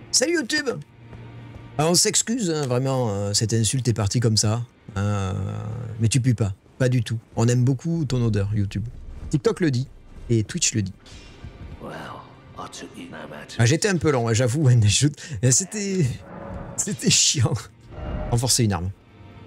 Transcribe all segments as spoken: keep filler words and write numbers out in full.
Salut YouTube. Alors, on s'excuse, hein, vraiment, euh, cette insulte est partie comme ça. Euh, mais tu pues pas, pas du tout. On aime beaucoup ton odeur, YouTube. TikTok le dit, et Twitch le dit. Ah, j'étais un peu long, j'avoue, c'était... C'était chiant. Renforcer une arme.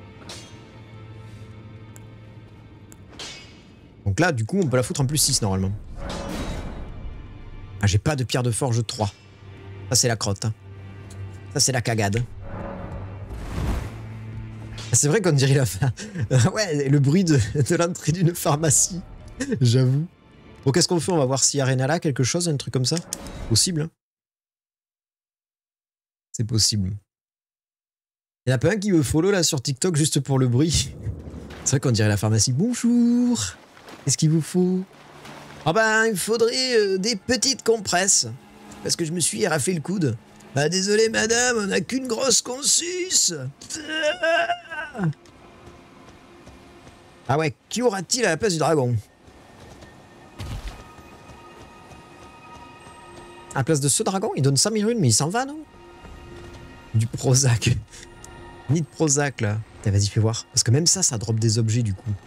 Donc là, du coup, on peut la foutre en plus six, normalement. Ah, j'ai pas de pierre de forge trois. Ça, c'est la crotte. Hein. Ça, c'est la cagade. C'est vrai qu'on dirait la fin. Ouais, le bruit de, de l'entrée d'une pharmacie. J'avoue. Bon, qu'est-ce qu'on fait? On va voir s'il y a rien là, quelque chose, un truc comme ça. Possible. Hein. C'est possible. Il y en a pas un qui me follow là sur TikTok juste pour le bruit. C'est vrai qu'on dirait la pharmacie. Bonjour. Qu'est-ce qu'il vous faut? Ah ben, il faudrait euh, des petites compresses. Parce que je me suis raflé le coude. Bah désolé madame, on n'a qu'une grosse consus. Ah ouais, qui aura-t-il à la place du dragon? À la place de ce dragon, il donne cent mille runes, mais il s'en va, non? Du Prozac. Ni de Prozac, là. Vas-y, fais voir. Parce que même ça, ça drop des objets, du coup.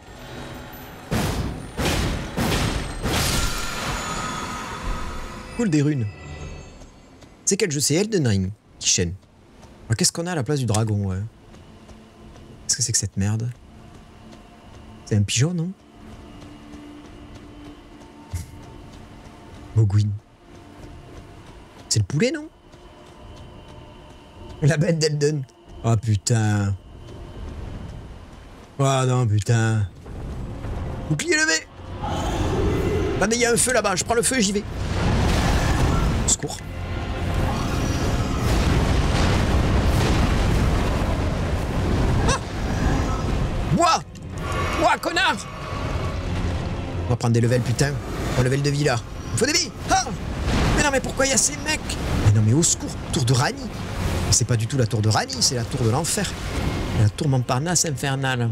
Cool, des runes. C'est quel jeu? C'est Elden Ring qui chaîne. Alors, qu'est-ce qu'on a à la place du dragon, ouais? Qu'est-ce que c'est que cette merde? C'est un pigeon, non? Mogwin. C'est le poulet, non? La bête d'Elden. Oh putain. Oh non, putain. Bouclier levé. Ah mais il y a un feu là-bas, je prends le feu et j'y vais. Au secours. Ah. Bois. Bois, connard. On va prendre des levels, putain. Un level de vie là. Il faut des billes. Ah. Mais non, mais pourquoi il y a ces mecs? Mais non, mais au secours, tour de Rani. C'est pas du tout la tour de Rani, c'est la tour de l'enfer. La tour Montparnasse infernale.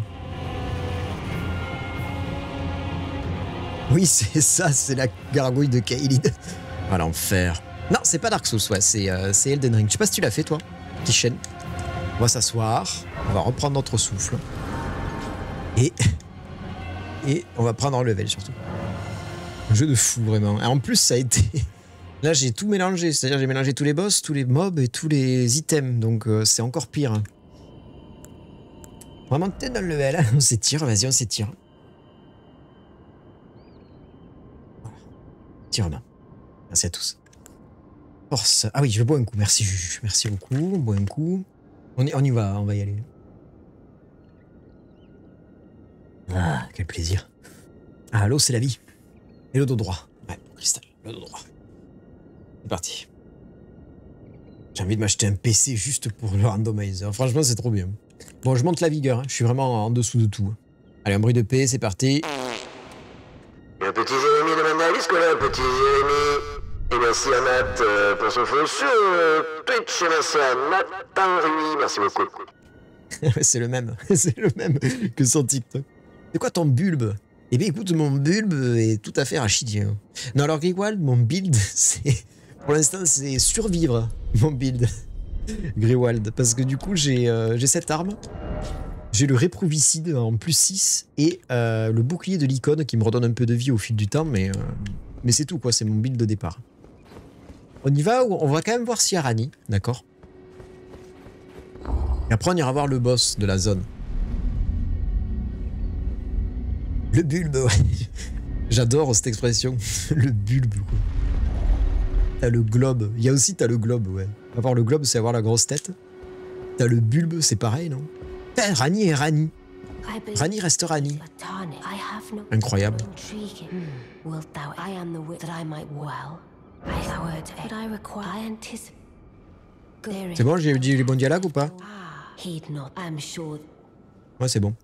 Oui, c'est ça, c'est la gargouille de Kaelid. Ah, l'enfer. Non, c'est pas Dark Souls, ouais, c'est euh, Elden Ring. Je sais pas si tu l'as fait, toi, qui chaîne. On va s'asseoir, on va reprendre notre souffle. Et... Et on va prendre un level, surtout. Un jeu de fou, vraiment. Et en plus, ça a été... Là, j'ai tout mélangé, c'est-à-dire j'ai mélangé tous les boss, tous les mobs et tous les items, donc euh, c'est encore pire. On va monter dans le level, hein. On s'étire, vas-y, on s'étire. Voilà. Tire main. Merci à tous. Force. Ah oui, je bois un coup, merci Juju, merci beaucoup, on boit un coup. On y, on y va, on va y aller. Ah, quel plaisir. Ah, l'eau, c'est la vie. Et le dos droit. Ouais, cristal, le dos droit. C'est parti. J'ai envie de m'acheter un P C juste pour le randomizer. Franchement, c'est trop bien. Bon, je monte la vigueur. Hein. Je suis vraiment en dessous de tout. Allez, un bruit de paix, c'est parti. Un petit Jérémy de Mandalis, là, petit Jérémy. Et merci à Nat euh, pour son follow sur euh, Twitch. Et merci à Nathan Rui. Merci beaucoup. C'est le même. C'est le même que son TikTok. C'est quoi ton bulbe? Eh bien, écoute, mon bulbe est tout à fait rachidien. Non, alors, Grewald, mon build, c'est... Pour l'instant, c'est survivre, mon build. Grewald. Parce que du coup, j'ai euh, cette arme. J'ai le réprouvicide en plus six. Et euh, le bouclier de l'icône qui me redonne un peu de vie au fil du temps. Mais, euh, mais c'est tout, quoi. C'est mon build de départ. On y va ou on va quand même voir s'il y a Rani. D'accord. Et après, on ira voir le boss de la zone. Le bulbe, ouais. J'adore cette expression. Le bulbe, quoi. T'as le globe. Il y a aussi, t'as le globe, ouais. Avoir le globe, c'est avoir la grosse tête. T'as le bulbe, c'est pareil, non? Putain, Rani est Rani. Rani reste Rani. Incroyable. C'est bon, j'ai dit les bons dialogues ou pas? Ouais, c'est bon.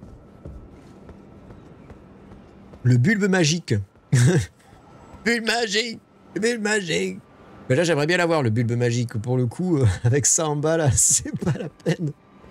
Le bulbe magique. Bulbe magique. Le bulbe magique. Mais là, j'aimerais bien l'avoir, le bulbe magique. Pour le coup, euh, avec ça en bas, là, c'est pas la peine.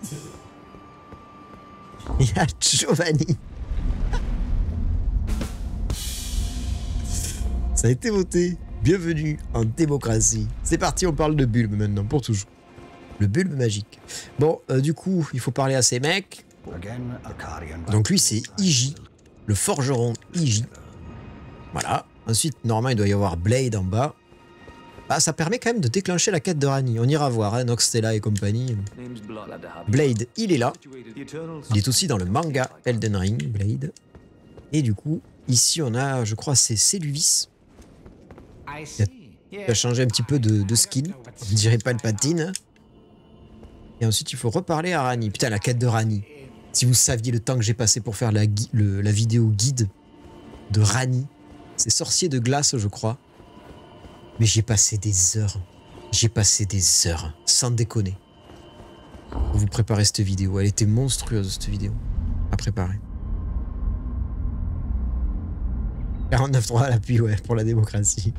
Il y a Giovanni. Ça a été voté. Bienvenue en démocratie. C'est parti, on parle de bulbe maintenant, pour toujours. Le bulbe magique. Bon, euh, du coup, il faut parler à ces mecs. Donc lui, c'est Iji, le forgeron Iji. Voilà. Ensuite, normalement, il doit y avoir Blade en bas. Ah, ça permet quand même de déclencher la quête de Ranni. On ira voir, hein, Noxtella et compagnie. Blade, il est là. Il est aussi dans le manga Elden Ring, Blade. Et du coup, ici, on a, je crois, c'est Céluvis. Il a changé un petit peu de, de skin. On dirait pas le patine. Et ensuite, il faut reparler à Ranni. Putain, la quête de Ranni. Si vous saviez le temps que j'ai passé pour faire la, le, la vidéo guide de Ranni. C'est sorcier de glace, je crois. Mais j'ai passé des heures. J'ai passé des heures. Sans déconner. Pour vous préparer cette vidéo. Elle était monstrueuse, cette vidéo. À préparer. quarante-neuf trois à l'appui, ouais, pour la démocratie.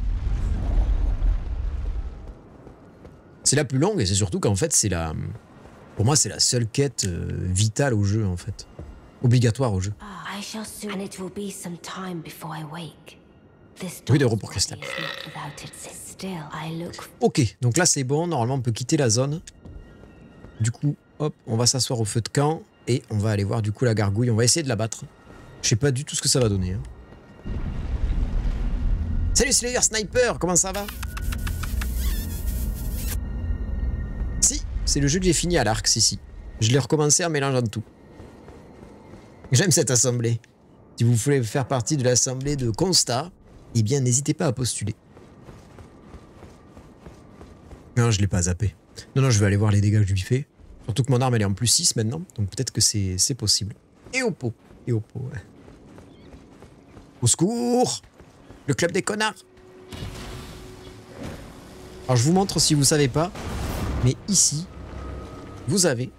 C'est la plus longue et c'est surtout qu'en fait, c'est la... Pour moi, c'est la seule quête euh, vitale au jeu, en fait. Obligatoire au jeu. Oui, d'euros pour Cristal. Ok, donc là, c'est bon. Normalement, on peut quitter la zone. Du coup, hop, on va s'asseoir au feu de camp et on va aller voir, du coup, la gargouille. On va essayer de la battre. Je sais pas du tout ce que ça va donner. Hein. Salut Slayer Sniper, comment ça va? Si, c'est le jeu que j'ai fini à l'arc, si, si. Je l'ai recommencé en mélangeant tout. J'aime cette assemblée. Si vous voulez faire partie de l'assemblée de Constat, eh bien n'hésitez pas à postuler. Non, je l'ai pas zappé. Non, non, je vais aller voir les dégâts que je lui fais. Surtout que mon arme elle est en plus six maintenant, donc peut-être que c'est possible. Et au pot. Et au pot, ouais. Au secours! Le club des connards. Alors je vous montre si vous savez pas, mais ici, vous avez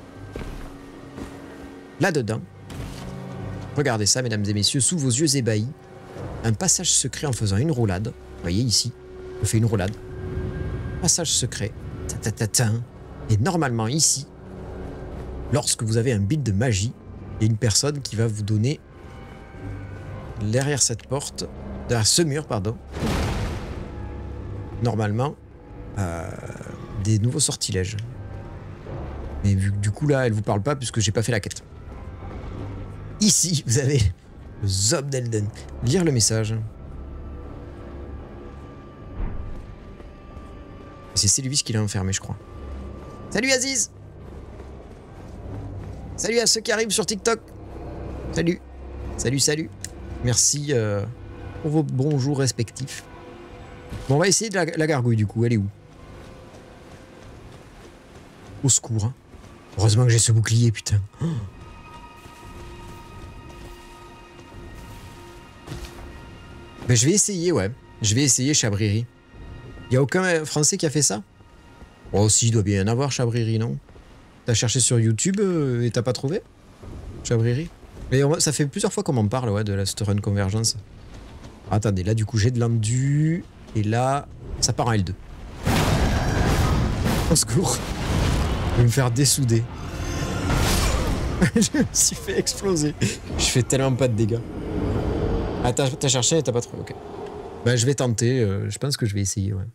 là-dedans, regardez ça mesdames et messieurs, sous vos yeux ébahis, un passage secret en faisant une roulade. Vous voyez ici, je fais une roulade. Passage secret. Ta ta ta ta. Et normalement ici, lorsque vous avez un build de magie, il y a une personne qui va vous donner derrière cette porte, derrière ce mur, pardon, normalement, euh, des nouveaux sortilèges. Mais vu que du coup là, elle vous parle pas puisque j'ai pas fait la quête. Ici, vous avez le Zob d'Elden. Lire le message. C'est Céluvis qui l'a enfermé, je crois. Salut Aziz! Salut à ceux qui arrivent sur TikTok. Salut. Salut, salut. Merci euh, pour vos bonjours respectifs. Bon, on va essayer de la, la gargouille du coup. Elle est où? Au secours. Hein. Heureusement que j'ai ce bouclier, putain. Oh. Ben, je vais essayer, ouais. Je vais essayer Chabriri. Il n'y a aucun Français qui a fait ça? Oh, si, il doit bien y en avoir, Chabriri, non? T'as cherché sur YouTube euh, et t'as pas trouvé? Chabriri? Mais on, ça fait plusieurs fois qu'on m'en parle, ouais, de la Run Convergence. Ah, attendez, là, du coup, j'ai de l'endu. Et là, ça part en L deux. Au secours. Je vais me faire dessouder. Je me suis fait exploser. Je fais tellement pas de dégâts. Ah, t'as cherché et t'as pas trouvé, ok. Bah, je vais tenter. Euh, je pense que je vais essayer, ouais.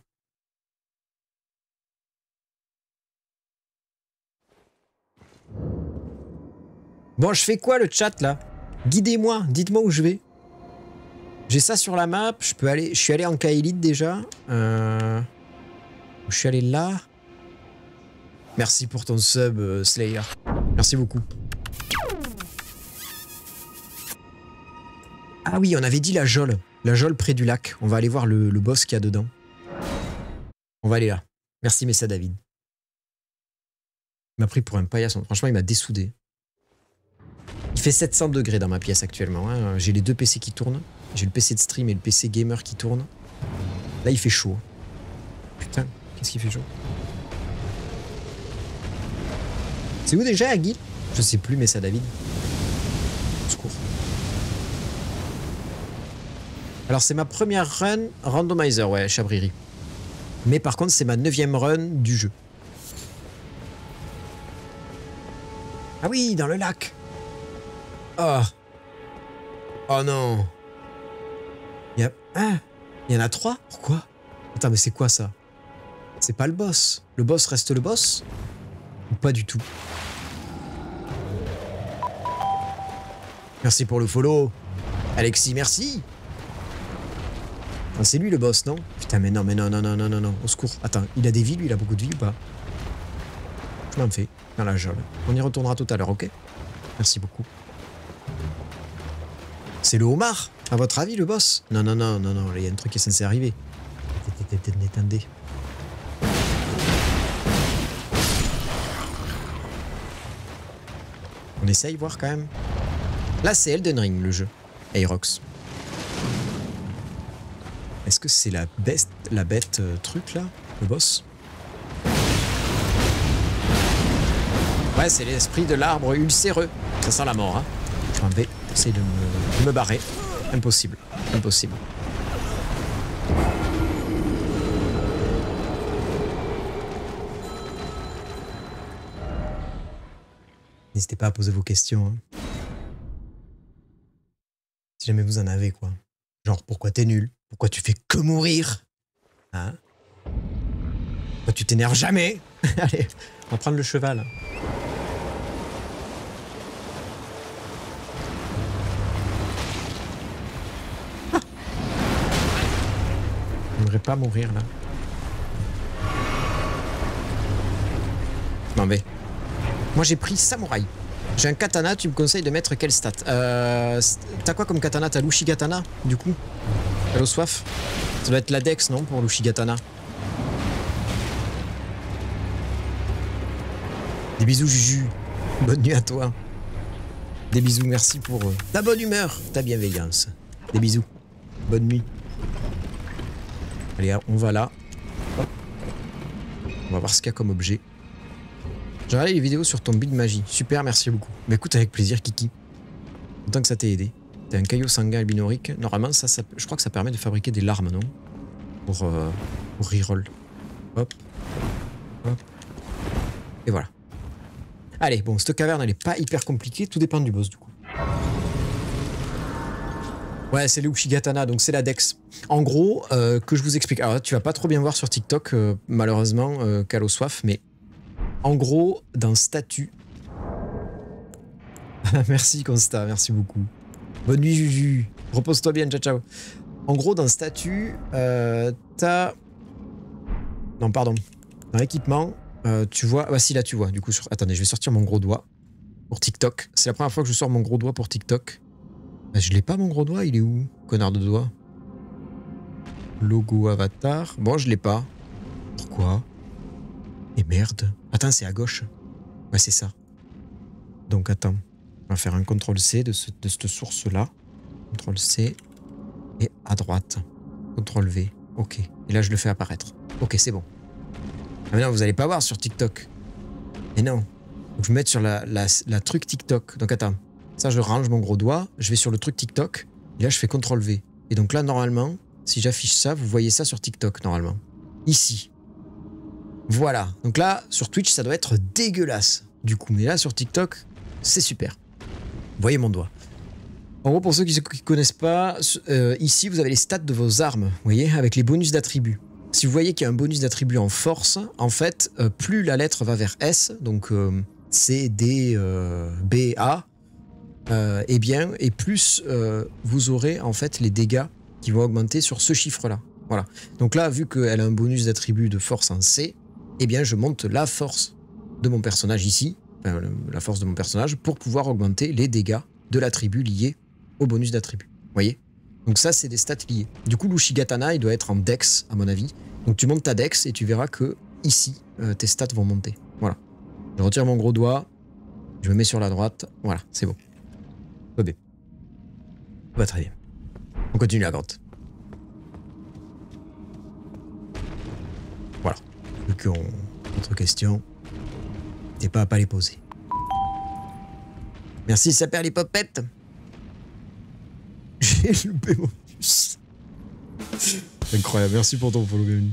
Bon, je fais quoi le chat là? Guidez-moi, dites-moi où je vais. J'ai ça sur la map, je peux aller. Je suis allé en Kaelid déjà. Euh... Je suis allé là. Merci pour ton sub, euh, Slayer. Merci beaucoup. Ah oui, on avait dit la geôle. La geôle près du lac. On va aller voir le, le boss qu'il y a dedans. On va aller là. Merci Messa David. Il m'a pris pour un paillasson. Franchement, il m'a dessoudé. Il fait sept cents degrés dans ma pièce actuellement. Hein. J'ai les deux P C qui tournent. J'ai le P C de stream et le P C gamer qui tourne. Là, il fait chaud. Putain, qu'est-ce qu'il fait chaud? C'est où déjà, Aguil? Je sais plus, mais ça, David. Au secours. Alors, c'est ma première run randomizer, ouais, Chabriri. Mais par contre, c'est ma neuvième run du jeu. Ah oui, dans le lac. Oh. Oh non. Yep. Ah. Il y en a trois? Pourquoi? Attends, mais c'est quoi ça? C'est pas le boss. Le boss reste le boss? Ou pas du tout? Merci pour le follow. Alexis, merci. Ah, c'est lui le boss, non? Putain, mais non, mais non, non, non, non, non, non. Au secours. Attends, il a des vies, lui, il a beaucoup de vie ou pas? Je m'en fais. Dans la geôle. On y retournera tout à l'heure, ok? Merci beaucoup. C'est le homard, à votre avis, le boss? Non, non, non, non, non, il y a un truc qui est censé arriver. Attendez. On essaye, voir quand même. Là, c'est Elden Ring, le jeu. Aerox. Est-ce que c'est la bête, la bête euh, truc, là? Le boss? Ouais, c'est l'esprit de l'arbre ulcéreux. Ça sent la mort, hein. Je m'en vais essayer de me, de me barrer. Impossible. Impossible. N'hésitez pas à poser vos questions. Hein. Si jamais vous en avez, quoi. Genre, pourquoi t'es nul? Pourquoi tu fais que mourir? Hein? Pourquoi tu t'énerves jamais? Allez, on va prendre le cheval. Ah. J'aimerais pas mourir, là. Je m'en vais. Moi, j'ai pris samouraï. J'ai un katana, tu me conseilles de mettre quelle stat? euh, T'as quoi comme katana? T'as l'Ushigatana, du coup? T'as l'eau soif? Ça doit être la Dex, non, pour l'Ushigatana? Des bisous, Juju. Bonne nuit à toi. Des bisous, merci pour euh, ta bonne humeur, ta bienveillance. Des bisous. Bonne nuit. Allez, on va là. Hop. On va voir ce qu'il y a comme objet. J'ai regardé les vidéos sur ton build magie. Super, merci beaucoup. Mais écoute, avec plaisir, Kiki. Autant que ça t'ait aidé. T'as un caillou sanguin albinorique. Normalement, ça, ça, je crois que ça permet de fabriquer des larmes, non? Pour, euh, pour reroll. Hop. Hop. Et voilà. Allez, bon, cette caverne, elle est pas hyper compliquée. Tout dépend du boss, du coup. Ouais, c'est le Ushigatana, donc c'est la Dex. En gros, euh, que je vous explique. Alors là, tu vas pas trop bien voir sur TikTok, euh, malheureusement, euh, Calo Soif, mais en gros, dans statut. Merci Consta, merci beaucoup. Bonne nuit Juju. Repose-toi bien, ciao ciao. En gros, dans statut, euh, t'as... Non, pardon. Dans l'équipement, euh, tu vois... Ah si, là tu vois. Du coup, sur... attendez, je vais sortir mon gros doigt pour TikTok. C'est la première fois que je sors mon gros doigt pour TikTok. Bah, je l'ai pas mon gros doigt, il est où? Connard de doigt. Logo avatar. Bon, je l'ai pas. Pourquoi? Et merde. Attends, c'est à gauche. Ouais, c'est ça. Donc, attends. On va faire un contrôle C de, ce, de cette source-là. contrôle C. Et à droite. contrôle V. Ok. Et là, je le fais apparaître. Ok, c'est bon. Ah, mais non, vous allez pas voir sur TikTok. Et non. Donc, je vais mettre sur la, la, la truc TikTok. Donc, attends. Ça, je range mon gros doigt. Je vais sur le truc TikTok. Et là, je fais contrôle V. Et donc là, normalement, si j'affiche ça, vous voyez ça sur TikTok, normalement. Ici. Voilà. Donc là, sur Twitch, ça doit être dégueulasse, du coup. Mais là, sur TikTok, c'est super. Vous voyez mon doigt. En gros, pour ceux qui ne connaissent pas, euh, ici, vous avez les stats de vos armes, vous voyez, avec les bonus d'attributs. Si vous voyez qu'il y a un bonus d'attribut en force, en fait, euh, plus la lettre va vers S, donc euh, C, D, euh, B, A, euh, et bien, et plus euh, vous aurez, en fait, les dégâts qui vont augmenter sur ce chiffre-là. Voilà. Donc là, vu qu'elle a un bonus d'attribut de force en C, eh bien, je monte la force de mon personnage ici, enfin, la force de mon personnage, pour pouvoir augmenter les dégâts de l'attribut lié au bonus d'attribut. Vous voyez? Donc ça, c'est des stats liés. Du coup, l'Ushigatana, il doit être en Dex, à mon avis. Donc tu montes ta Dex et tu verras que ici, euh, tes stats vont monter. Voilà. Je retire mon gros doigt, je me mets sur la droite. Voilà, c'est bon. Tout va bien. Tout va très bien. On continue la grotte. Voilà. Ceux qui ont d'autres questions, n'hésitez pas à pas les poser. Merci, ça perd les popettes. J'ai loupé mon bus. Incroyable, merci pour ton follow, bienvenue.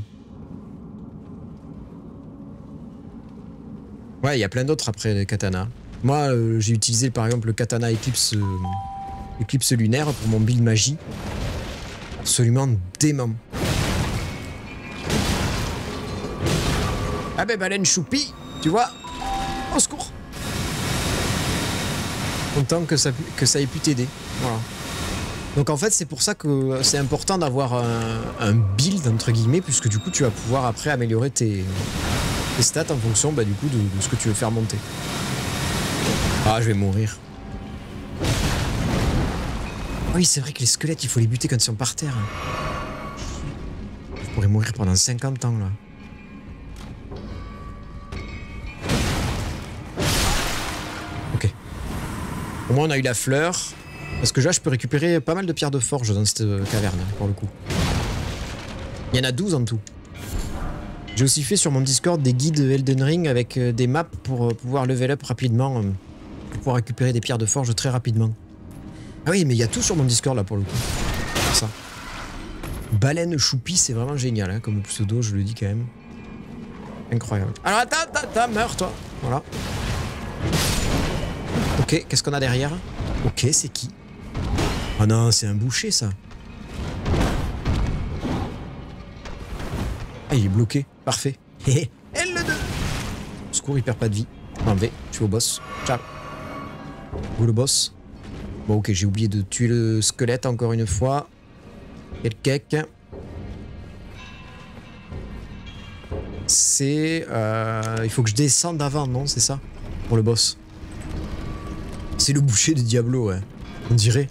Ouais, il y a plein d'autres après les katanas. Moi, euh, j'ai utilisé par exemple le katana Eclipse, euh, Eclipse lunaire pour mon build magie. Absolument dément. Ah ben baleine choupi, tu vois. Au secours. Content que ça, que ça ait pu t'aider. Voilà. Donc en fait c'est pour ça que c'est important d'avoir un, un build entre guillemets, puisque du coup tu vas pouvoir après améliorer tes, tes stats en fonction bah, du coup de, de ce que tu veux faire monter. Ah je vais mourir. Oui c'est vrai que les squelettes il faut les buter quand ils sont par terre. Je pourrais mourir pendant cinquante ans là. Ok. Au moins on a eu la fleur. Parce que là, je peux récupérer pas mal de pierres de forge dans cette caverne, pour le coup. Il y en a douze en tout. J'ai aussi fait sur mon Discord des guides Elden Ring avec des maps pour pouvoir level up rapidement. Pour pouvoir récupérer des pierres de forge très rapidement. Ah oui, mais il y a tout sur mon Discord, là, pour le coup. Ça. Baleine choupie, c'est vraiment génial, hein, comme pseudo, je le dis quand même. Incroyable. Alors, attends, attends, attends, meurs, toi. Voilà. Ok, qu'est-ce qu'on a derrière? Ok, c'est qui? Oh non, c'est un boucher, ça. Ah, il est bloqué. Parfait. Hé, L deux. Secours, il perd pas de vie. En V, je suis au boss. Ciao. Où le boss? Bon, ok, j'ai oublié de tuer le squelette encore une fois. Quel cake. C'est... Euh, il faut que je descende avant, non? C'est ça? Pour le boss. C'est le boucher de Diablo, ouais. On dirait.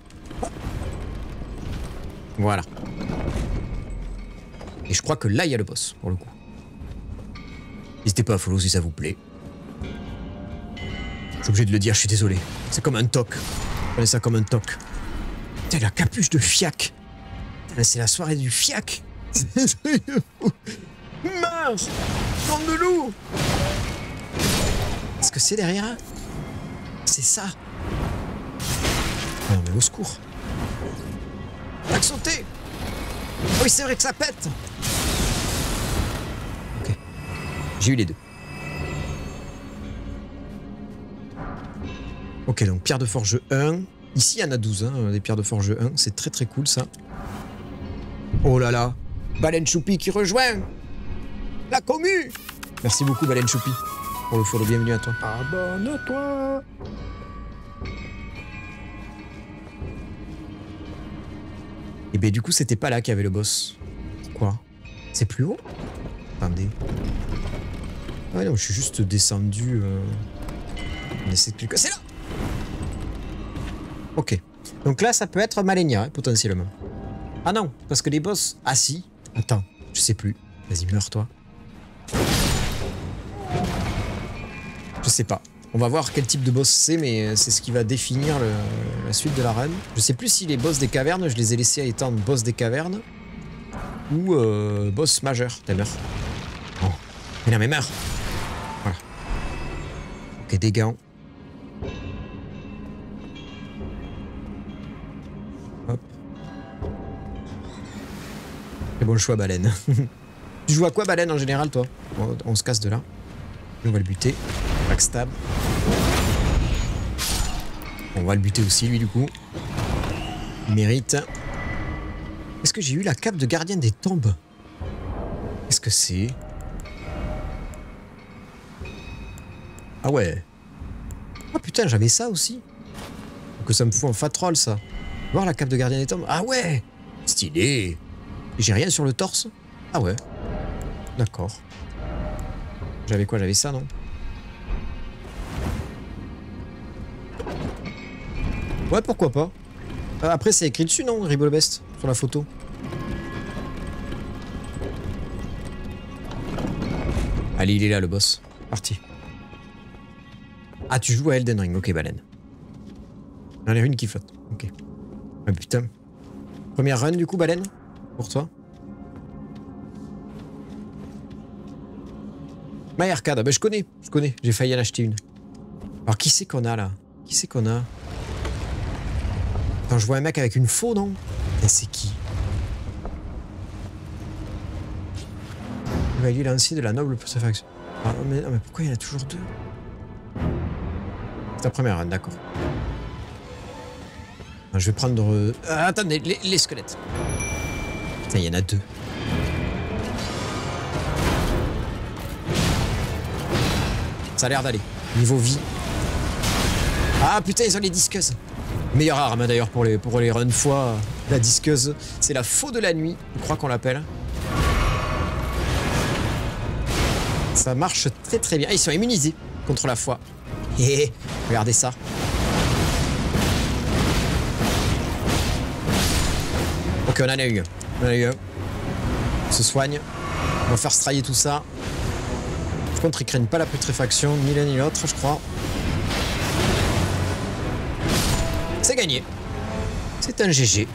Voilà. Et je crois que là, il y a le boss, pour le coup. N'hésitez pas à follow si ça vous plaît. Je suis obligé de le dire, je suis désolé. C'est comme un toc. Prenez ça comme un toc. Putain, la capuche de fiac. C'est la soirée du fiac. C'est un truc de fou. Mince. Bande de loup. Qu'est-ce que c'est derrière? C'est ça. Non mais au secours. Tac, sauter. Oui, c'est vrai que ça pète. Ok. J'ai eu les deux. Ok, donc pierre de forge un. Ici, il y en a douze, hein, des pierres de forge un. C'est très très cool, ça. Oh là là. Baleine Choupi qui rejoint la commu. Merci beaucoup, Baleine Choupi, pour le follow. Bienvenue à toi. Abonne-toi. Et ben du coup, c'était pas là qu'il y avait le boss. Quoi? C'est plus haut? Attendez. Ah ouais, non, je suis juste descendu. Euh... On essaie de cliquer. C'est là! Ok. Donc là, ça peut être Malenia, hein, potentiellement. Ah non, parce que les boss... Ah si. Attends, je sais plus. Vas-y, meurs-toi. Je sais pas. On va voir quel type de boss c'est, mais c'est ce qui va définir le, la suite de la run. Je sais plus si les boss des cavernes, je les ai laissés à étendre boss des cavernes ou euh, boss majeur. T'as meurs. Oh. Mais non, mais meurs. Voilà. Ok, dégâts. Hop. C'est bon le choix, baleine. Tu joues à quoi, baleine, en général, toi? on, on se casse de là. On va le buter. Backstab. On va le buter aussi, lui, du coup. Il mérite. Est-ce que j'ai eu la cape de gardien des tombes? Qu'est-ce que c'est? Ah ouais. Ah putain, j'avais ça aussi. Donc ça me fout en fat roll, ça. Voir la cape de gardien des tombes. Ah ouais. Stylé. J'ai rien sur le torse? Ah ouais. D'accord. J'avais quoi? J'avais ça, non? Ouais, pourquoi pas. Euh, après, c'est écrit dessus, non? Ribolbest, sur la photo. Allez, il est là, le boss. Parti. Ah, tu joues à Elden Ring. Ok, baleine. Il y en a une qui flotte. Ok. Ah, putain. Première run, du coup, baleine? Pour toi? My Arcade, ah bah je connais, je connais, j'ai failli en acheter une. Alors qui c'est qu'on a là? Qui c'est qu'on a? Attends, je vois un mec avec une faux, non? Et c'est qui? Évaluer l'ancien de la noble satisfaction. Ah mais, mais pourquoi il y en a toujours deux? C'est la première run, d'accord. Je vais prendre... Ah, attendez, les, les squelettes. Putain, il y en a deux. Ça a l'air d'aller. Niveau vie. Ah putain, ils ont les disqueuses. Meilleure arme d'ailleurs pour les, pour les run fois. La disqueuse. C'est la faux de la nuit, je crois qu'on l'appelle. Ça marche très très bien. Ils sont immunisés contre la foi. Hé, regardez ça. Ok, on en a eu un. On en a eu un. On se soigne. On va faire strailler tout ça. Par contre, ils craignent pas la putréfaction, ni l'un ni l'autre, je crois. C'est gagné. C'est un G G.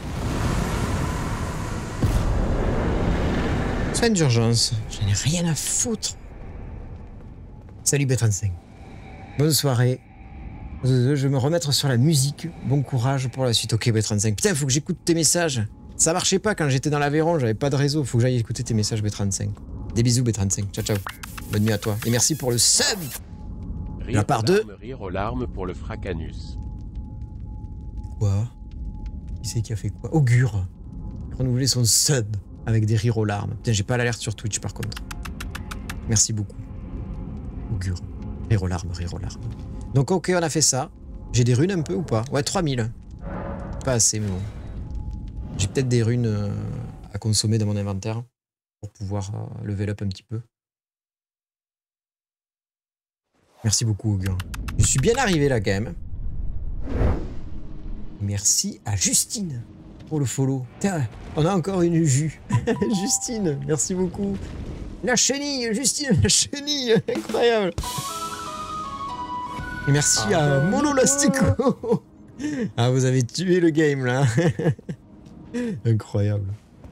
Soin d'urgence. J'en ai rien à foutre. Salut B trente-cinq. Bonne soirée. Je vais me remettre sur la musique. Bon courage pour la suite. Ok B trente-cinq. Putain, faut que j'écoute tes messages. Ça marchait pas quand j'étais dans l'Aveyron, j'avais pas de réseau. Faut que j'aille écouter tes messages B trente-cinq. Des bisous B trente-cinq. Ciao ciao. Bonne nuit à toi. Et merci pour le sub. De la part de... Rire aux larmes pour le Fracanus. Quoi? Qui c'est qui a fait quoi? Augure. Renouveler son sub avec des rires aux larmes. Putain, j'ai pas l'alerte sur Twitch par contre. Merci beaucoup. Augure. Rire aux larmes, rire aux larmes. Donc ok, on a fait ça. J'ai des runes un peu ou pas? Ouais, trois mille. Pas assez, mais bon. J'ai peut-être des runes euh, à consommer dans mon inventaire pour pouvoir euh, level up un petit peu. Merci beaucoup, Augure. Je suis bien arrivé là quand même. Merci à Justine pour le follow. Tiens, on a encore une jus. Justine, merci beaucoup. La chenille, Justine, la chenille, incroyable. Et merci ah, à Mono Lastico. Ah, vous avez tué le game là. Incroyable.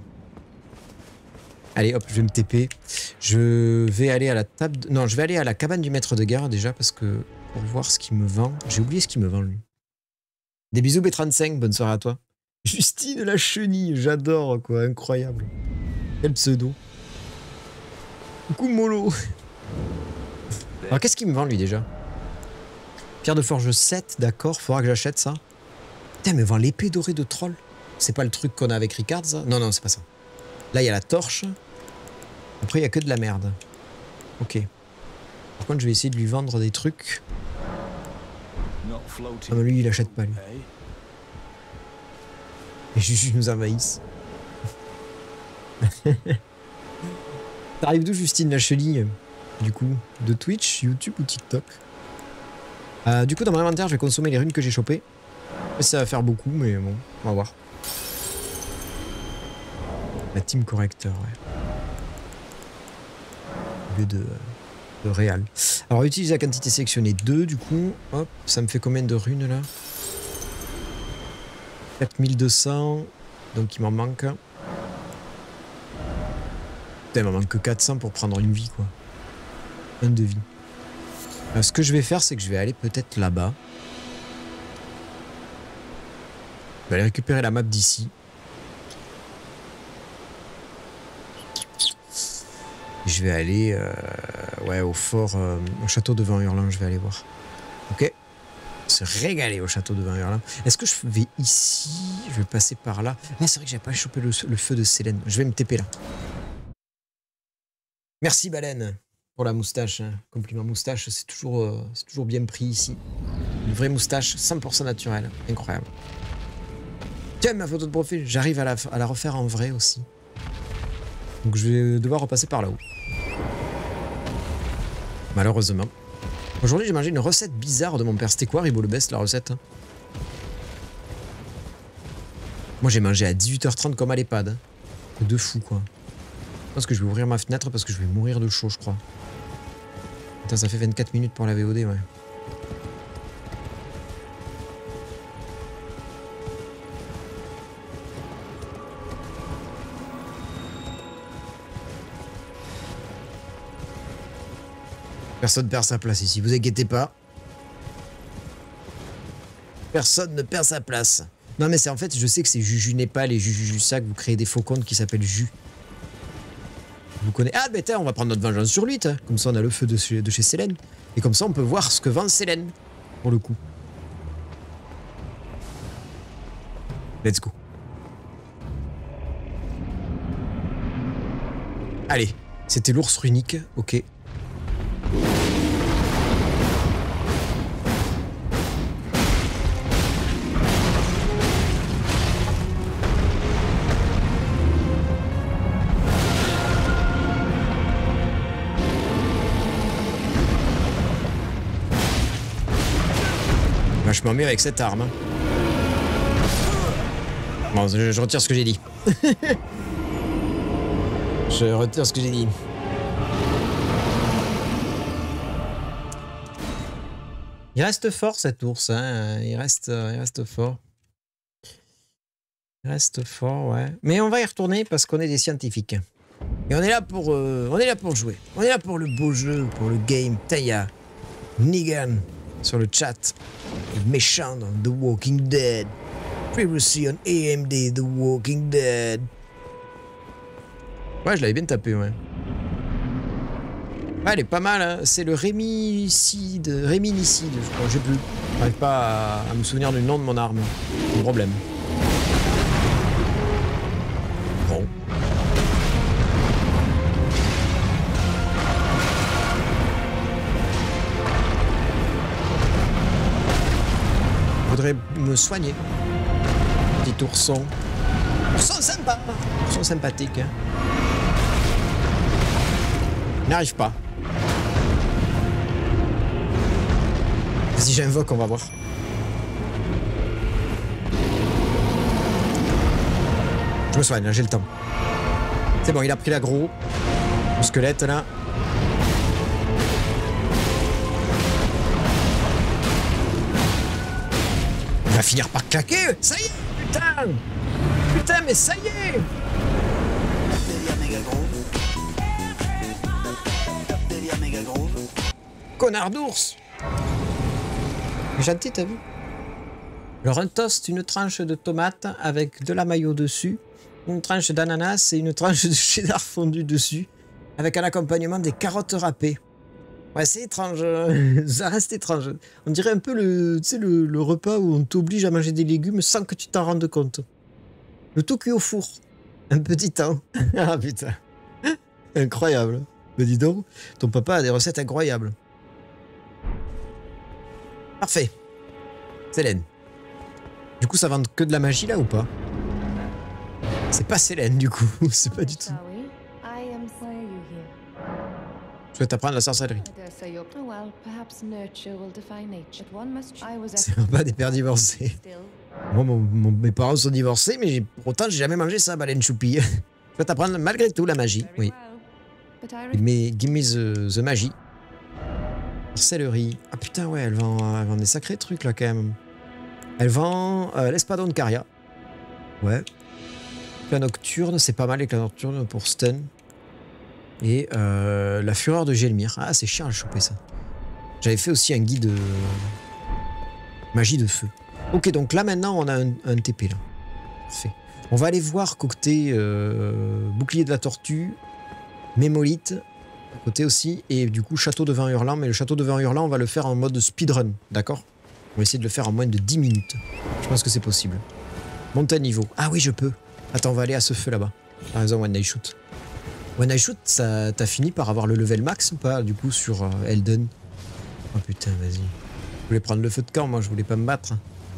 Allez, hop, je vais me T P. Je vais aller à la table... De... Non, je vais aller à la cabane du maître de guerre déjà parce que... Pour voir ce qu'il me vend. J'ai oublié ce qu'il me vend lui. Des bisous B trente-cinq, bonne soirée à toi. Justine la chenille, j'adore quoi, incroyable. Quel pseudo. Coucou Molo. Alors qu'est-ce qu'il me vend lui déjà? Pierre de forge sept, d'accord, faudra que j'achète ça. Putain, mais vend l'épée dorée de troll. C'est pas le truc qu'on a avec Ricard ça? Non, non, c'est pas ça. Là, il y a la torche. Après, il n'y a que de la merde. Ok. Par contre, je vais essayer de lui vendre des trucs. Ah, mais lui, il achète pas, lui. Et Juju nous envahissent. T'arrives d'où, Justine la chenille? Du coup, de Twitch, YouTube ou TikTok? euh, Du coup, dans mon inventaire, je vais consommer les runes que j'ai chopées. Ça va faire beaucoup, mais bon, on va voir. La team correcteur, ouais. Au lieu de, de réal. Alors, utiliser la quantité sélectionnée deux, du coup. Hop, ça me fait combien de runes là? quatre mille deux cents. Donc, il m'en manque. Putain, il m'en manque que quatre cents pour prendre une vie, quoi. Un de vie. Alors, ce que je vais faire, c'est que je vais aller peut-être là-bas. Je vais aller récupérer la map d'ici. Je vais aller euh, ouais, au fort, euh, au château de Vent-Hurlant, je vais aller voir. Ok. Se régaler au château de Vent-Hurlant. Est-ce que je vais ici? Je vais passer par là. Ah, c'est vrai que j'ai pas chopé le, le feu de Célène. Je vais me T P là. Merci Baleine pour la moustache. Hein. Compliment moustache, c'est toujours, euh, c'est toujours bien pris ici. Une vraie moustache, cent pour cent naturelle. Incroyable. Tiens, ma photo de profil, j'arrive à la, à la refaire en vrai aussi. Donc je vais devoir repasser par là-haut. Malheureusement. Aujourd'hui, j'ai mangé une recette bizarre de mon père. C'était quoi, Ribo le Best, la recette? Moi, j'ai mangé à dix-huit heures trente comme à l'EHPAD. De fou, quoi. Je pense que je vais ouvrir ma fenêtre parce que je vais mourir de chaud, je crois. Putain, ça fait vingt-quatre minutes pour la V O D, ouais. Personne ne perd sa place ici, vous inquiétez pas. Personne ne perd sa place. Non mais c'est en fait, je sais que c'est Juju Népal et Juju Jussac, vous créez des faux comptes qui s'appellent Jus. Vous connaissez... Ah, mais tiens, on va prendre notre vengeance sur lui, t'as. Comme ça, on a le feu de chez, de chez Célène. Et comme ça, on peut voir ce que vend Célène. Pour le coup. Let's go. Allez, c'était l'ours runique, ok. Vachement mieux avec cette arme. Bon, je, je retire ce que j'ai dit. Je retire ce que j'ai dit. Il reste fort cet ours, hein. Il reste, il reste fort. Il reste fort, ouais. Mais on va y retourner parce qu'on est des scientifiques. Et on est là pour, euh, on est là pour jouer. On est là pour le beau jeu, pour le game. Taya, Negan sur le chat, le méchant dans The Walking Dead. Previously on A M D, The Walking Dead. Ouais, je l'avais bien tapé, ouais. Ouais, elle est pas mal, hein. C'est le Réminicide. Réminicide, je crois, j'ai plus. J'arrive pas à, à me souvenir du nom de mon arme. C'est un problème. Bon. Faudrait me soigner. Petit ourson. Ourson sympa. Ourson sympathique. Hein. N'arrive pas. Vas-y, j'invoque, on va voir. Je me soigne, là, j'ai le temps. C'est bon, il a pris l'aggro. Le squelette, là. Il va finir par claquer. Ça y est, putain. Putain, mais ça y est. Connard d'ours. Gentil, t'as vu? Alors un toast, une tranche de tomate avec de la mayo dessus, une tranche d'ananas et une tranche de cheddar fondu dessus, avec un accompagnement des carottes râpées. Ouais, c'est étrange, ça reste étrange. On dirait un peu le, tu sais, le, le repas où on t'oblige à manger des légumes sans que tu t'en rendes compte. Le tout cuit au four. Un petit temps. Ah putain. Incroyable. Mais dis donc, ton papa a des recettes incroyables. Parfait. Célène. Du coup, ça vend que de la magie là ou pas? C'est pas Célène du coup, c'est pas du tout. Je souhaite apprendre la sorcellerie. C'est pas des pères divorcés. Moi, mon, mon, mes parents sont divorcés, mais pour autant, j'ai jamais mangé ça, baleine choupie. Je souhaite apprendre malgré tout la magie, oui. Mais give me the, the magie. Sorcellerie. Ah putain, ouais, elle vend, elle vend des sacrés trucs là quand même. Elle vend euh, l'espadon de Caria. Ouais. La nocturne, c'est pas mal les nocturnes pour stun. Et euh, la fureur de Gelmir. Ah, c'est chiant à choper ça. J'avais fait aussi un guide euh, magie de feu. Ok, donc là maintenant on a un, un T P là. Parfait. On va aller voir Cocteau, euh, bouclier de la tortue, Mémolite, à côté aussi, et du coup château de vent hurlant. Mais le château de vent hurlant, on va le faire en mode speedrun, d'accord? On va essayer de le faire en moins de dix minutes. Je pense que c'est possible. Monter à niveau. Ah oui, je peux. Attends, on va aller à ce feu là-bas. Par exemple, One Night Shoot. One Night Shoot, ça t'as fini par avoir le level max ou pas, du coup, sur euh, Elden? Oh putain, vas-y. Je voulais prendre le feu de camp, moi, je voulais pas me battre.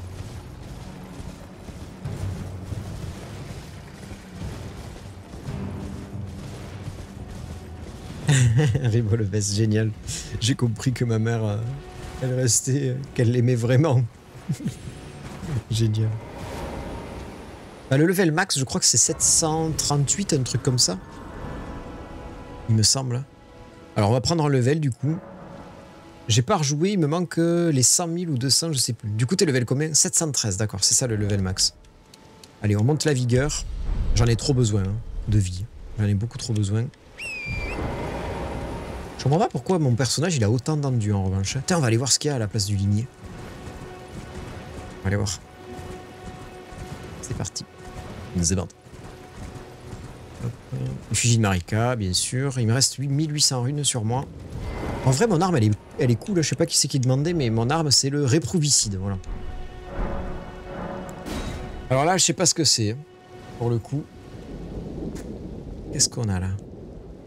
Ribolevest, génial. J'ai compris que ma mère, euh, elle restait, euh, qu'elle l'aimait vraiment. Génial. Bah, le level max, je crois que c'est sept cent trente-huit, un truc comme ça. Il me semble. Alors, on va prendre un level, du coup. J'ai pas rejoué, il me manque les cent mille ou deux cents, je sais plus. Du coup, t'es level combien? Sept cent treize, d'accord, c'est ça le level max. Allez, on monte la vigueur. J'en ai trop besoin, hein, de vie. J'en ai beaucoup trop besoin. Je comprends pas pourquoi mon personnage, il a autant d'endu, en revanche. Tiens, on va aller voir ce qu'il y a à la place du ligné. On va aller voir. C'est parti. C'est bon. Effigie de Marika, bien sûr. Il me reste mille huit cents runes sur moi. En vrai, mon arme, elle est, elle est cool. Je sais pas qui c'est qui demandait, mais mon arme, c'est le réprouvicide. Voilà. Alors là, je sais pas ce que c'est. Pour le coup. Qu'est-ce qu'on a là?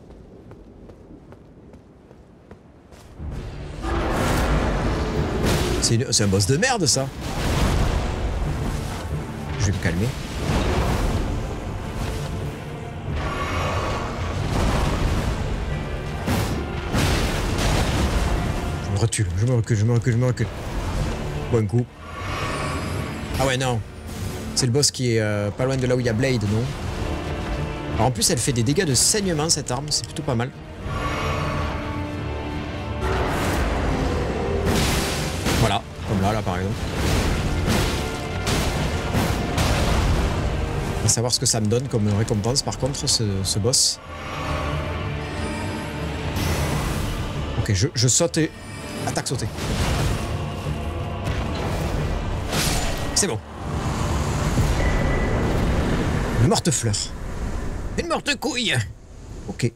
C'est un boss de merde, ça. Je vais me calmer. Je me recule, je me recule, je me recule, je me recule. Bon coup. Ah ouais, non. C'est le boss qui est euh, pas loin de là où il y a Blade, non? Alors en plus, elle fait des dégâts de saignement, cette arme. C'est plutôt pas mal. Voilà, comme là, là, par exemple. On va savoir ce que ça me donne comme récompense, par contre, ce, ce boss. Ok, je, je saute et... Attaque sauter. C'est bon. Une morte fleur. Une morte couille. Ok.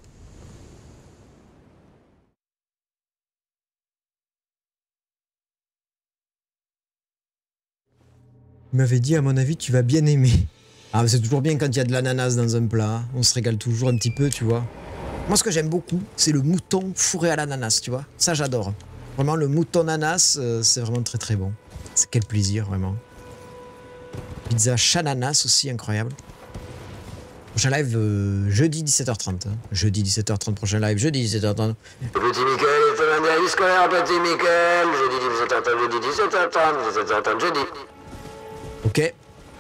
Il m'avait dit, à mon avis, tu vas bien aimer. Ah, c'est toujours bien quand il y a de l'ananas dans un plat. On se régale toujours un petit peu, tu vois. Moi, ce que j'aime beaucoup, c'est le mouton fourré à l'ananas, tu vois. Ça, j'adore. Vraiment, le mouton ananas, euh, c'est vraiment très très bon. C'est quel plaisir, vraiment. Pizza chananas aussi, incroyable. Prochain live euh, jeudi dix-sept heures trente. Hein. Jeudi dix-sept heures trente, prochain live jeudi dix-sept heures trente. Petit Mickaël est un analyse scolaire, petit Mickaël. Jeudi dix-sept heures trente, jeudi dix-sept heures trente, dix-sept heures trente, jeudi. Ok.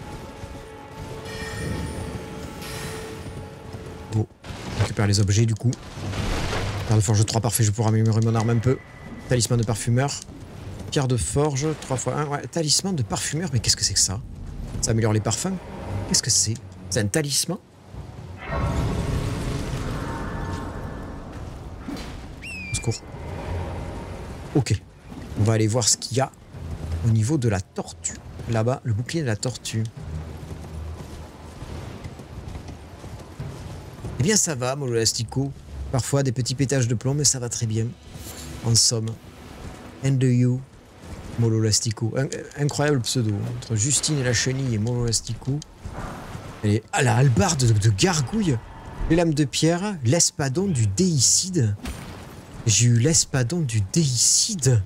Bon. On récupère les objets du coup. Pierre de forge trois parfait, je vais pouvoir améliorer mon arme un peu. Talisman de parfumeur. Pierre de forge, trois fois un. Ouais, talisman de parfumeur, mais qu'est-ce que c'est que ça? Ça améliore les parfums? Qu'est-ce que c'est? C'est un talisman? Au secours. Ok. On va aller voir ce qu'il y a au niveau de la tortue. Là-bas, le bouclier de la tortue. Eh bien, ça va, Molo Elastico. Parfois, des petits pétages de plomb, mais ça va très bien. En somme. And you, Molo Elastico. Un, incroyable pseudo. Entre Justine et la chenille et Molo Elastico. Et ah, la hallebarde de, de gargouille. Les lames de pierre. L'espadon du déicide. J'ai eu l'espadon du déicide.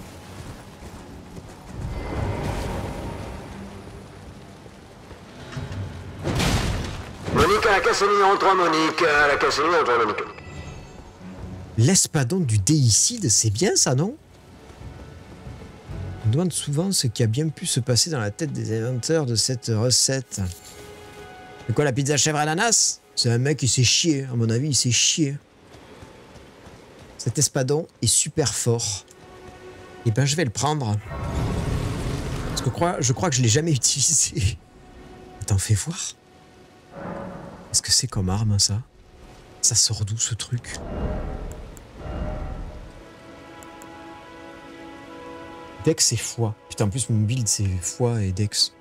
Monique à la caisse numéro trois, Monique à la caisse numéro trois, Monique. L'espadon du déicide, c'est bien ça, non? On me demande souvent ce qui a bien pu se passer dans la tête des inventeurs de cette recette. C'est quoi la pizza chèvre ananas? C'est un mec qui s'est chié, à mon avis, il s'est chié. Cet espadon est super fort. Et ben je vais le prendre. Parce que je crois, je crois que je l'ai jamais utilisé. Attends, fais voir. Qu'est-ce que c'est comme arme, ça? Ça sort d'où, ce truc? Dex et foi. Putain, en plus, mon build, c'est foi et Dex.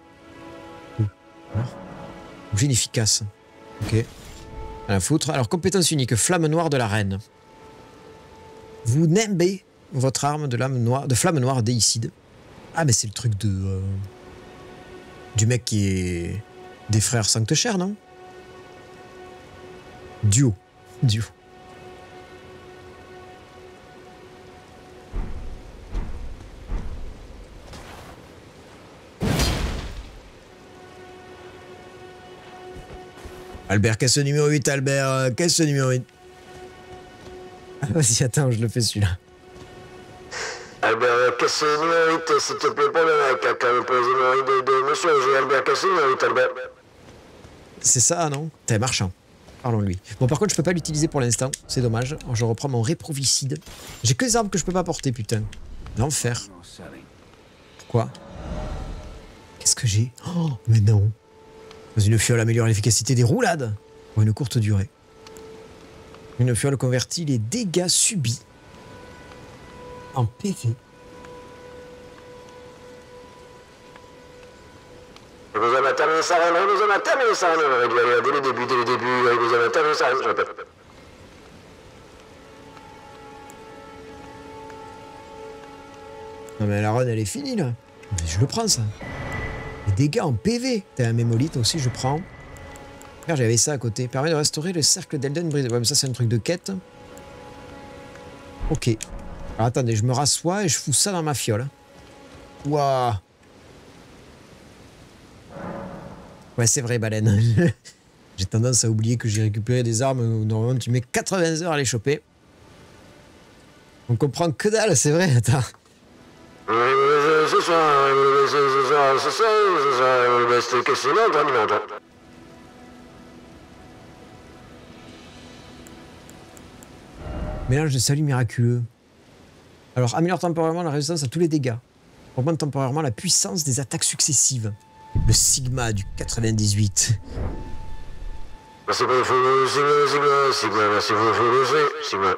Objet inefficace. Ok. À la foutre. Alors, compétence unique. Flamme noire de la reine. Vous nimbez votre arme de, lame noire, de flamme noire déicide. Ah, mais c'est le truc de... Euh, du mec qui est... Des frères Sancte-Cher, non? Duo. Duo. Albert, caisse numéro huit, Albert, caisse numéro huit. Ah, vas-y, attends, je le fais celui-là. Albert, caisse numéro huit, s'il te plaît, pas le mec, quand même, pour les numéros de, de monsieur, j'ai Albert, caisse numéro huit, Albert. C'est ça, non? T'es marchand. Parlons-lui. Bon, par contre, je peux pas l'utiliser pour l'instant. C'est dommage. Alors, je reprends mon réprovicide. J'ai que les armes que je peux pas porter, putain. L'enfer. Pourquoi? Qu'est-ce que j'ai? Oh, mais non. Dans une fiole améliore l'efficacité des roulades pour une courte durée. Une fiole convertit les dégâts subis en P V. Vous avez terminé ça, vous avez terminé ça, dès le début, dès le début, vous avez terminé ça, je répète. Non mais la run elle est finie là. Mais je le prends ça. Les dégâts en P V. T'as un mémolite aussi, je prends. Regarde, j'avais ça à côté. Permet de restaurer le cercle d'Elden brisé. Ouais, mais ça c'est un truc de quête. Ok. Alors attendez, je me rassois et je fous ça dans ma fiole. Waouh. Ouais, c'est vrai, baleine. J'ai tendance à oublier que j'ai récupéré des armes où normalement tu mets quatre-vingts heures à les choper. On comprend que dalle, c'est vrai, attends. Mélange de salut miraculeux. Alors, améliore temporairement la résistance à tous les dégâts. Augmente temporairement la puissance des attaques successives. Le Sigma du quatre-vingt-dix-huit. Merci pour le follow, Sigma, Sigma, Sigma, merci pour le follow, Sigma.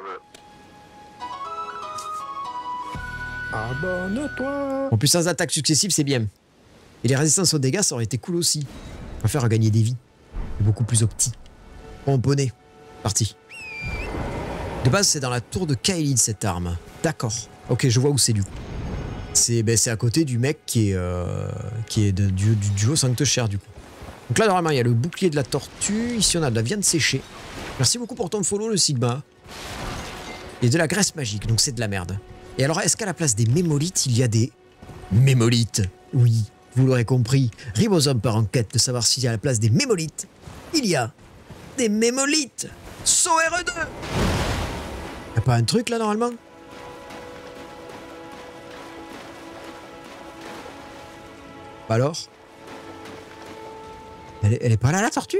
Abonne-toi. En puissance d'attaque successive, c'est bien. Et les résistances aux dégâts, ça aurait été cool aussi. On va faire gagner des vies. C'est beaucoup plus opti. Bon, poney. Parti. De base, c'est dans la tour de Kaelid, cette arme. D'accord. Ok, je vois où c'est du coup. C'est ben, à côté du mec qui est, euh, qui est de, du, du duo Sancte-Cher, du coup. Donc là, normalement, il y a le bouclier de la tortue. Ici, on a de la viande séchée. Merci beaucoup pour ton follow, le Sigma. Et de la graisse magique, donc c'est de la merde. Et alors, est-ce qu'à la place des mémolites, il y a des mémolites? Oui, vous l'aurez compris. Ribosome part en quête de savoir s'il y a à la place des mémolites, il y a des mémolites. S O R deux. Y'a pas un truc là, normalement? Alors? Elle est, elle est pas là, la tortue?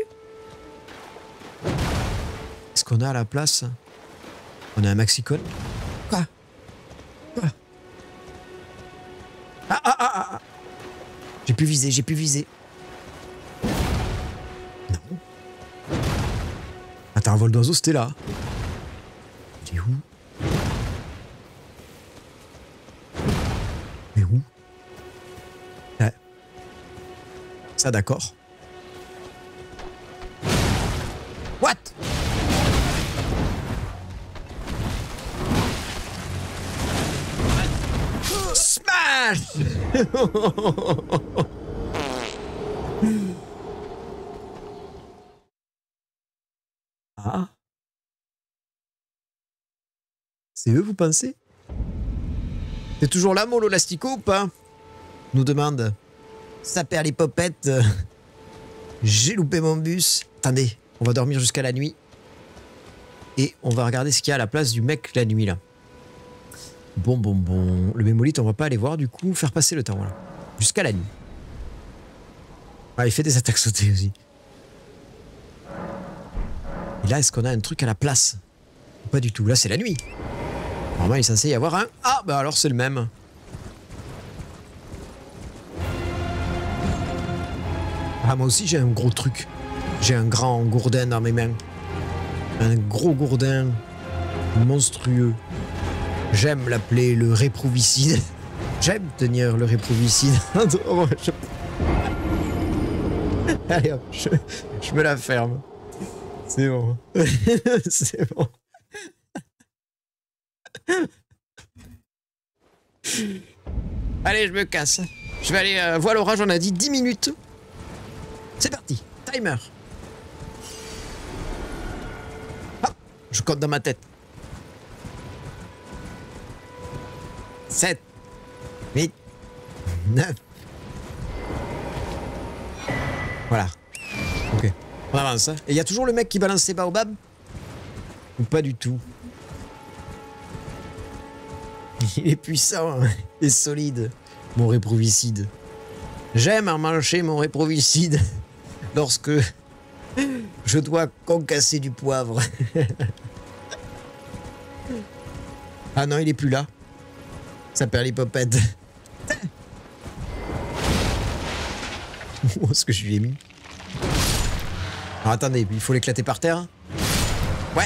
Est-ce qu'on a à la place? On a un maxicone? Quoi? Quoi? Ah ah ah ah! J'ai pu viser, j'ai pu viser. Non. Attends, un vol d'oiseau, c'était là. Il est où? Mais où? Ouais. Ça, d'accord. What? Smash! Ah. C'est eux, vous pensez? T'es toujours là, Molo Lastico, ou pas? Nous demande. Ça perd les popettes. J'ai loupé mon bus. Attendez, on va dormir jusqu'à la nuit. Et on va regarder ce qu'il y a à la place du mec la nuit, là. Bon, bon, bon. Le mémolite, on va pas aller voir, du coup, faire passer le temps, voilà. Jusqu'à la nuit. Ah, il fait des attaques sautées aussi. Et là, est-ce qu'on a un truc à la place? Pas du tout. Là, c'est la nuit. Normalement, il est censé y avoir un... Ah, bah alors, c'est le même. Ah, moi aussi, j'ai un gros truc. J'ai un grand gourdin dans mes mains. Un gros gourdin monstrueux. J'aime l'appeler le réprouvicide. J'aime tenir le réprouvicide. Allez hop, je, je me la ferme. C'est bon. C'est bon. Allez, je me casse. Je vais aller euh, voir l'orage, on a dit dix minutes. C'est parti. Timer. Hop, je compte dans ma tête. sept, huit, neuf. Voilà. Ok. On avance. Hein. Et il y a toujours le mec qui balance ses baobabs? Ou pas du tout? Il est puissant hein, et solide, mon réprouvicide. J'aime en manger mon réprouvicide lorsque je dois concasser du poivre. Ah non, il est plus là. Ça perd les popettes. Où est-ce que je lui ai mis? Alors attendez, il faut l'éclater par terre. Ouais.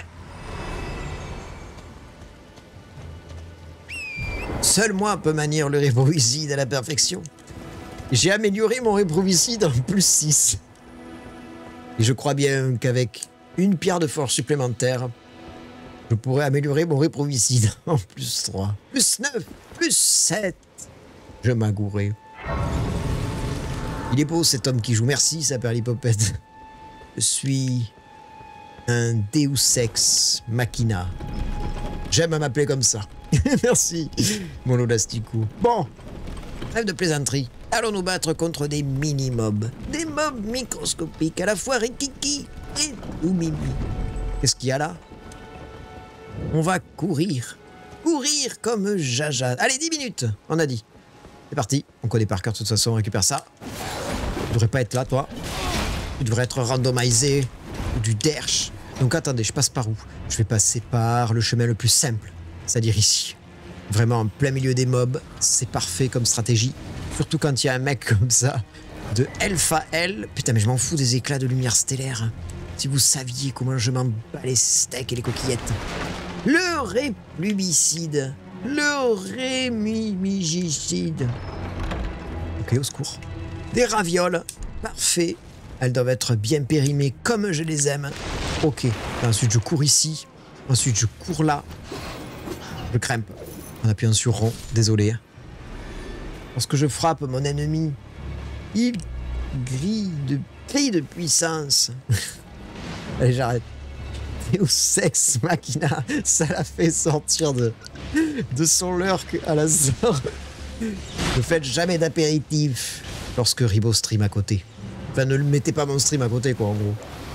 Seul moi peut manier le réprouvicide à la perfection. J'ai amélioré mon réprouvicide en plus six. Et je crois bien qu'avec une pierre de force supplémentaire, je pourrais améliorer mon réprouvicide en plus trois, plus neuf, plus sept. Je m'agourais. Il est beau cet homme qui joue. Merci, ça perd l'hypopète. Je suis un Deus Ex Machina. J'aime à m'appeler comme ça. Merci, mon Olasticou. Bon, Trêve de plaisanterie. Allons nous battre contre des mini-mobs. Des mobs microscopiques, à la fois rikiki et ou mimi. Qu'est-ce qu'il y a là? On va courir. Courir comme Jaja. Allez, dix minutes, on a dit. C'est parti. On connaît par cœur, de toute façon, on récupère ça. Tu devrais pas être là, toi. Tu devrais être randomisé. Ou du derche. Donc attendez, je passe par où? Je vais passer par le chemin le plus simple. C'est-à-dire ici. Vraiment en plein milieu des mobs. C'est parfait comme stratégie. Surtout quand il y a un mec comme ça. De elfe à L. Putain, mais je m'en fous des éclats de lumière stellaire. Si vous saviez comment je m'en bats les steaks et les coquillettes. Le réplubicide. Le rémimigicide. Ok, au secours. Des ravioles. Parfait. Elles doivent être bien périmées comme je les aime. Ok. Et ensuite, je cours ici. Ensuite, je cours là. Je grimpe. En appuyant sur rond. Désolé. Lorsque je frappe mon ennemi, il grille de, crie de puissance. Allez, j'arrête. Deus Ex Machina, ça l'a fait sortir de, de son leurre à la sort. Ne faites jamais d'apéritif lorsque Ribo stream à côté. Enfin, ne le mettez pas mon stream à côté, quoi, en gros.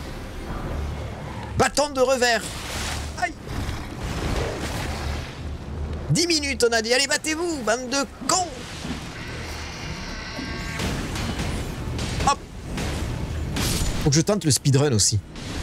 Bâton de revers. Aïe. dix minutes, on a dit. Allez, battez-vous, bande de cons. Hop. Faut que je tente le speedrun aussi.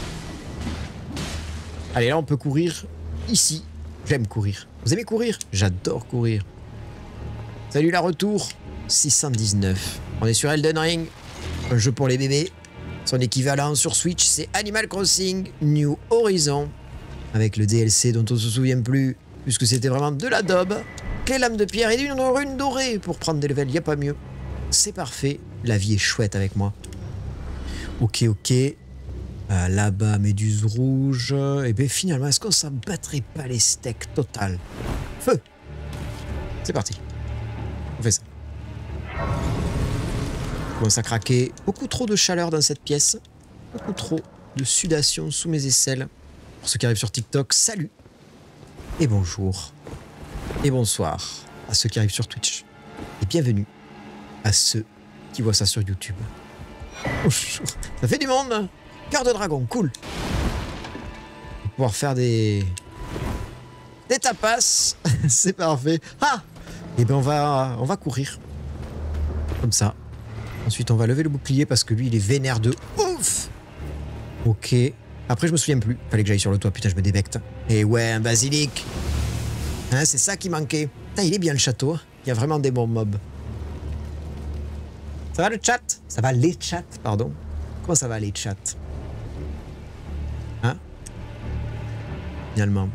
Allez, là, on peut courir ici. J'aime courir. Vous aimez courir? J'adore courir. Salut, la retour. six cent dix-neuf. On est sur Elden Ring. Un jeu pour les bébés. Son équivalent sur Switch, c'est Animal Crossing New Horizon. Avec le D L C dont on se souvient plus. Puisque c'était vraiment de la daube. Clé lame de pierre et d'une rune dorée pour prendre des levels. Y a pas mieux. C'est parfait. La vie est chouette avec moi. Ok, ok. Euh, Là-bas, méduse rouge. Et bien finalement, est-ce qu'on s'en battrait pas les steaks total? Feu. C'est parti. On fait ça. Je commence à craquer. Beaucoup trop de chaleur dans cette pièce. Beaucoup trop de sudation sous mes aisselles. Pour ceux qui arrivent sur TikTok, salut. Et bonjour. Et bonsoir à ceux qui arrivent sur Twitch. Et bienvenue à ceux qui voient ça sur YouTube. Bonjour. Ça fait du monde. Cœur de dragon, cool. On va pouvoir faire des... Des tapas. C'est parfait. Ah. Et ben on va, on va courir. Comme ça. Ensuite, on va lever le bouclier parce que lui, il est vénère de ouf. Ok. Après, je me souviens plus. Fallait que j'aille sur le toit. Putain, je me débecte. Et ouais, un basilic. Hein, c'est ça qui manquait. Putain, il est bien le château. Il y a vraiment des bons mobs. Ça va le chat? Ça va les chats, pardon. Comment ça va les chats? Hein? Finalement.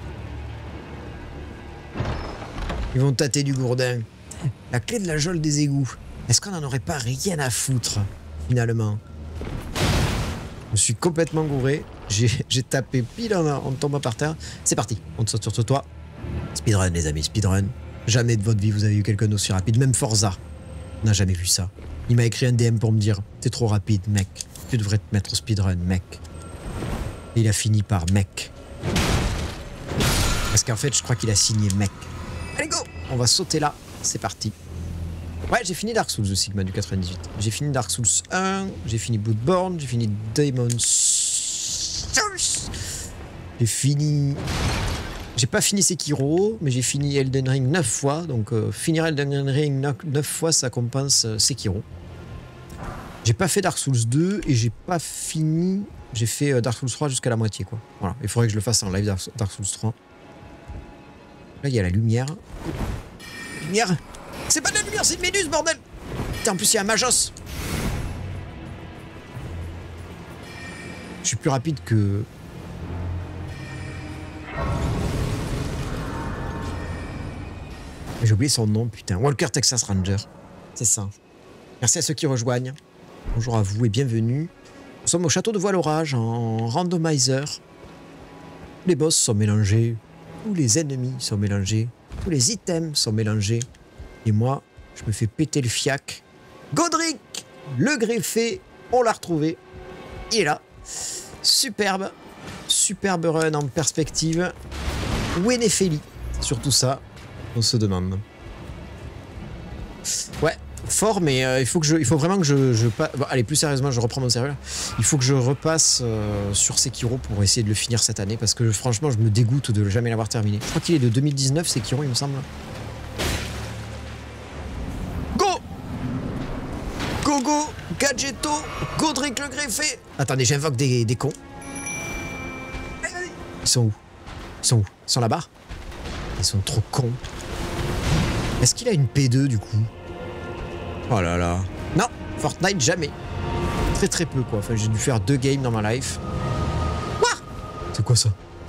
Ils vont tâter du gourdin. La clé de la geôle des égouts. Est-ce qu'on n'en aurait pas rien à foutre, finalement? Je me suis complètement gouré. J'ai tapé pile en, en tombant par terre. C'est parti, on saute sur ce toit. Speedrun, les amis, speedrun. Jamais de votre vie vous avez eu quelqu'un d'aussi rapide. Même Forza n'a jamais vu ça. Il m'a écrit un D M pour me dire « T'es trop rapide, mec. Tu devrais te mettre au speedrun, mec. » Et il a fini par « mec ». Parce qu'en fait, je crois qu'il a signé « mec ». Allez, go! On va sauter là. C'est parti. Ouais, j'ai fini Dark Souls, le Sigma du quatre-vingt-dix-huit. J'ai fini Dark Souls un, j'ai fini Bloodborne, j'ai fini Demon's Souls. J'ai fini... J'ai pas fini Sekiro, mais j'ai fini Elden Ring neuf fois. Donc euh, finir Elden Ring neuf fois, ça compense euh, Sekiro. J'ai pas fait Dark Souls deux et j'ai pas fini... J'ai fait euh, Dark Souls trois jusqu'à la moitié, quoi. Voilà, il faudrait que je le fasse en live Dark, Dark Souls trois. Là, il y a la lumière. Lumière. C'est pas de la lumière, c'est une méduse, bordel. Putain, en plus, il y a un Majos. Je suis plus rapide que... J'ai oublié son nom, putain. Walker Texas Ranger. C'est ça. Merci à ceux qui rejoignent. Bonjour à vous et bienvenue. Nous sommes au château de Voile-Orage en randomizer. Les boss sont mélangés. Tous les ennemis sont mélangés. Tous les items sont mélangés. Et moi, je me fais péter le fiac. Godric, le greffé, on l'a retrouvé. Il est là. Superbe. Superbe run en perspective. Où est Néphélie? Surtout ça, on se demande. fort, mais euh, il, faut que je, il faut vraiment que je... je pa... bon, allez, plus sérieusement, je reprends mon sérieux là. Il faut que je repasse euh, sur Sekiro pour essayer de le finir cette année, parce que franchement, je me dégoûte de jamais l'avoir terminé. Je crois qu'il est de deux mille dix-neuf, Sekiro, il me semble. Go Go, go Gadgetto Godric le greffé. Attendez, j'invoque des, des cons. Ils sont où? Ils sont où? Ils sont là-bas? Ils sont trop cons. Est-ce qu'il a une P deux du coup? Oh là là. Non, Fortnite jamais. Très très peu quoi. Enfin, j'ai dû faire deux games dans ma life. Quoi? C'est quoi ça?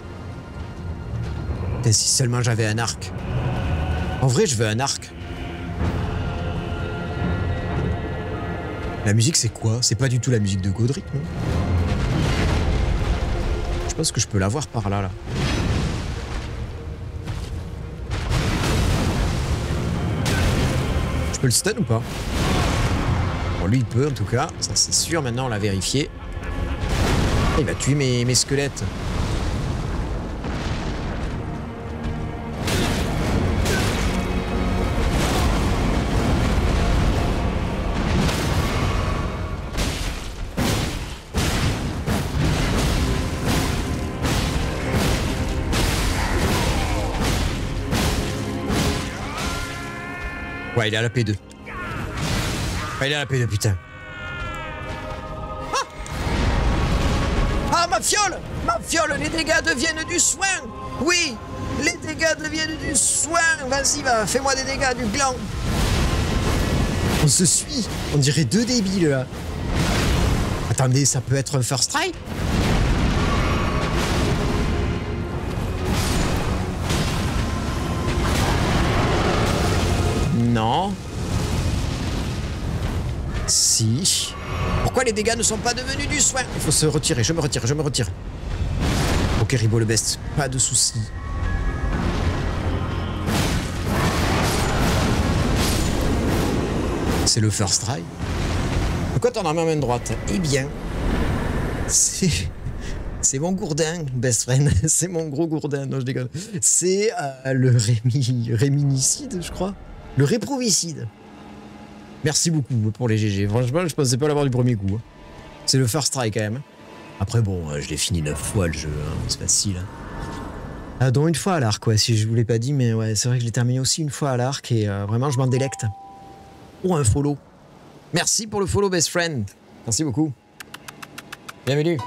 Et si seulement j'avais un arc. En vrai, je veux un arc. La musique, c'est quoi? C'est pas du tout la musique de Godric, non? Je pense que je peux l'avoir par là, là. Je peux le stun ou pas? Bon, lui, il peut, en tout cas. Ça, c'est sûr. Maintenant, on l'a vérifié. Il va tuer mes, mes squelettes. Ouais, il est à la P deux. Ouais, il est à la P deux, putain. Ah, ah ma fiole! Ma fiole, les dégâts deviennent du soin! Oui! Les dégâts deviennent du soin! Vas-y, va, fais-moi des dégâts, du gland! On se suit! On dirait deux débiles, là. Attendez, ça peut être un first try? Non. Si. Pourquoi les dégâts ne sont pas devenus du soin? Il faut se retirer, je me retire, je me retire. Ok, Ribo le best, pas de soucis. C'est le first try. Pourquoi t'en as mis en main droite? Eh bien, c'est... C'est mon gourdin, best friend. C'est mon gros gourdin, non je déconne. C'est euh, le rémi... réminicide, je crois. Le réprovicide. Merci beaucoup pour les G G. Franchement, je pensais pas l'avoir du premier coup. C'est le first try quand même. Après, bon, je l'ai fini neuf fois le jeu. Hein. C'est facile. Ah, dont une fois à l'arc, ouais, si je vous l'ai pas dit, mais ouais, c'est vrai que je l'ai terminé aussi une fois à l'arc et euh, vraiment, je m'en délecte. Pour un follow. Merci pour le follow, best friend. Merci beaucoup. Bienvenue.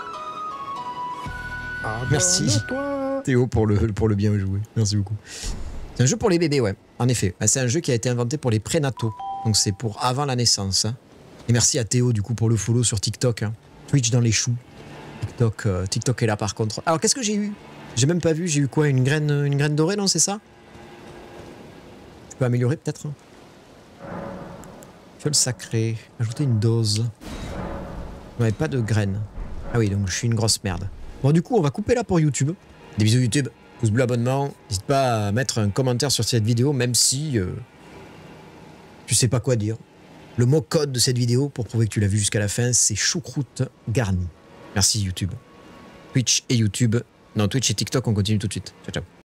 Ah, merci. Théo pour le, pour le bien joué. Merci beaucoup. C'est un jeu pour les bébés, ouais. En effet. C'est un jeu qui a été inventé pour les prénataux. Donc c'est pour avant la naissance. Hein. Et merci à Théo, du coup, pour le follow sur TikTok. Hein. Twitch dans les choux. TikTok, euh, TikTok est là, par contre. Alors, qu'est-ce que j'ai eu? J'ai même pas vu. J'ai eu quoi? Une graine, une graine dorée, non? C'est ça? Je peux améliorer, peut-être? Fiole sacrée. Ajouter une dose. Ouais, pas de graines. Ah oui, donc je suis une grosse merde. Bon, du coup, on va couper là pour YouTube. Des bisous YouTube. Pouce bleu, abonnement. N'hésite pas à mettre un commentaire sur cette vidéo, même si euh, tu sais pas quoi dire. Le mot code de cette vidéo, pour prouver que tu l'as vu jusqu'à la fin, c'est choucroute garnie. Merci YouTube. Twitch et YouTube. Non, Twitch et TikTok, on continue tout de suite. Ciao, ciao.